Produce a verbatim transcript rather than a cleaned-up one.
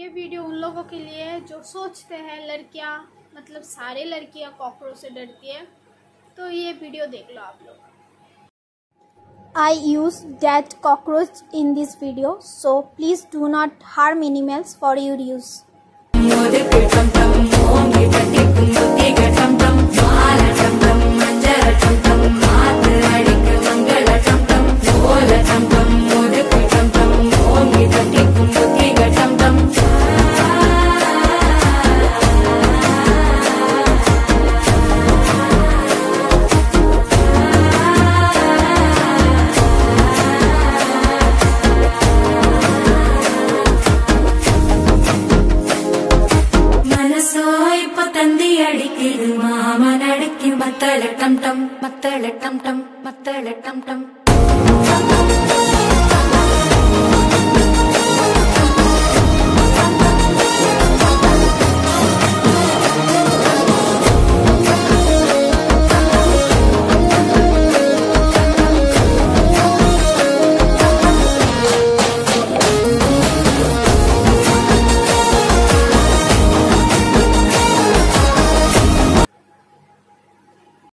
ये वीडियो उन लोगों के लिए है जो सोचते हैं लड़कियां मतलब सारे लड़कियां कॉकरोच से डरती है, तो ये वीडियो देख लो आप लोग। I use that cockroach in this video, so please do not harm animals for your use. மாமனடிக்கு Mattala டம் டம் மத்தள டம் டம் மத்தள டம் டம்